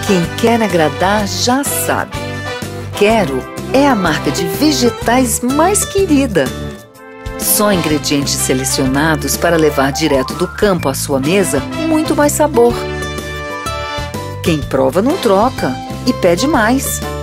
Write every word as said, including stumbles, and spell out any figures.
Quem quer agradar já sabe. Quero é a marca de vegetais mais querida. Só ingredientes selecionados para levar direto do campo à sua mesa muito mais sabor. Quem prova não troca e pede mais.